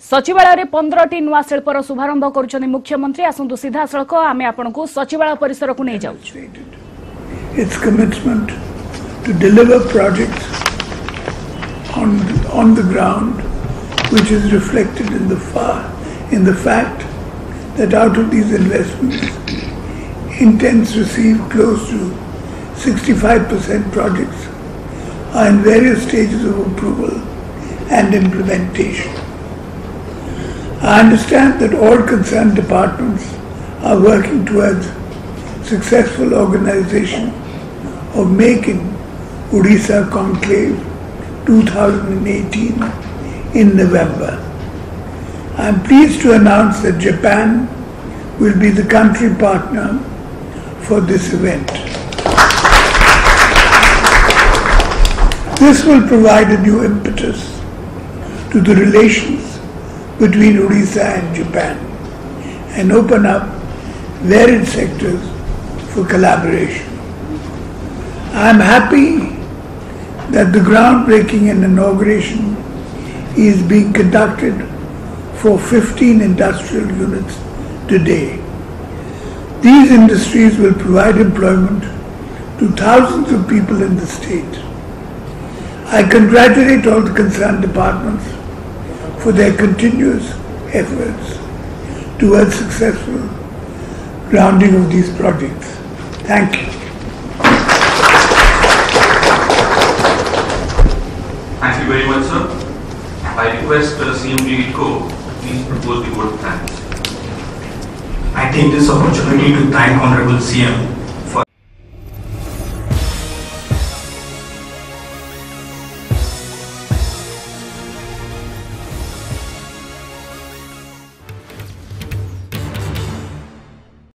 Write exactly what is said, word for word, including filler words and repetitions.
सचिवालय पंद्रह टी नुआ शिल्पर शुभारंभ करुछन मुख्यमंत्री आसंतु सीधा सड़क आमे आपनकु सचिवालय परिसर को नै जाउछु। Its commitment to deliver projects on on the ground, which is reflected in the far in the fact that out of these investments, intents received close to sixty-five percent projects are in various stages of approval and implementation. I understand that all concerned departments are working towards successful organization of Make in Odisha Conclave twenty eighteen in November. I am pleased to announce that Japan will be the country partner for this event. This will provide a new impetus to the relations between Odisha and Japan and open up varied sectors for collaboration. I am happy that the groundbreaking and inauguration is being conducted for fifteen industrial units today. These industries will provide employment to thousands of people in the state. I congratulate all the concerned departments for their continuous efforts towards successful grounding of these projects. Thank you. Thank you very much, sir. I request uh, C M D I D C O please propose the vote of thanks. I take this opportunity to thank Honorable C M